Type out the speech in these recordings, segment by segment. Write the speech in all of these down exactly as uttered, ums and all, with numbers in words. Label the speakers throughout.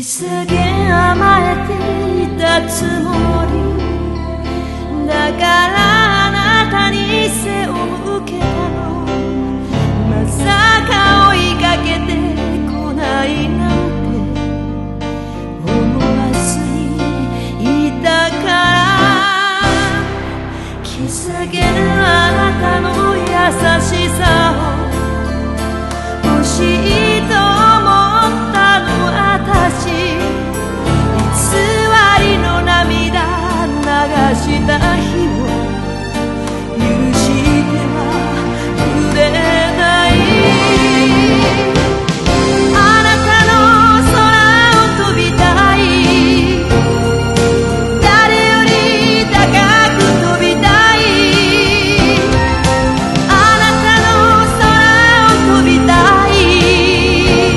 Speaker 1: キスげ甘えていたつもりだからあなたに背を向けたの。まさか追いかけてこないなんて思わずにいたから。キスげあなたの優しさを欲しいと思ったの私。偽りの涙流した日を許してはくれない。あなたの空を飛びたい。誰より高く飛びたい。あなたの空を飛びたい。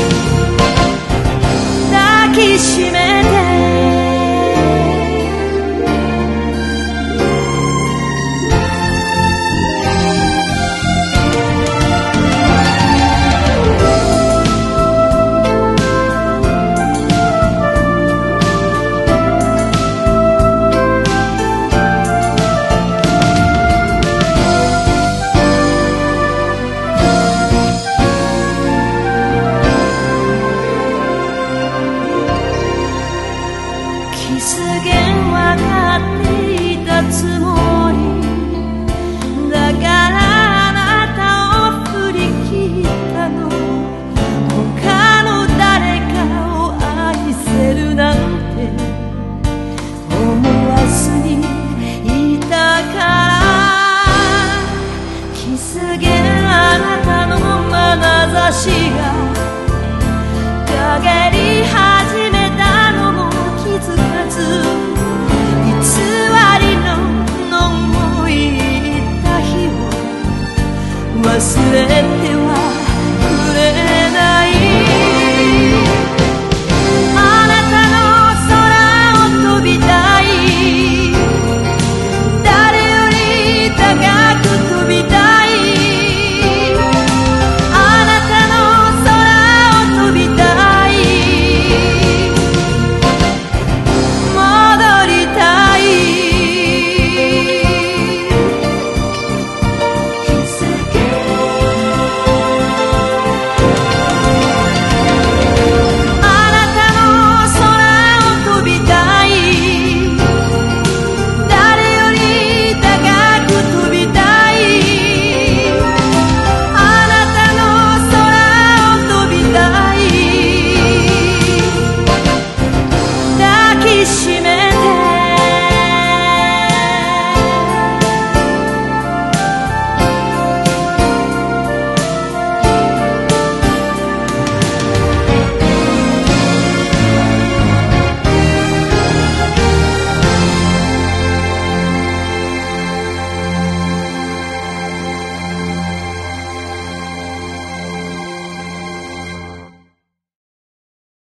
Speaker 1: 抱きしめてキスげ分かっていたつもりだからあなたを振り切ったの。他の誰かを愛せるなんて思わずにいたから。キスげあなたの眼差しが陰り始めたのも気づかず、偽りののんを言った日を忘れて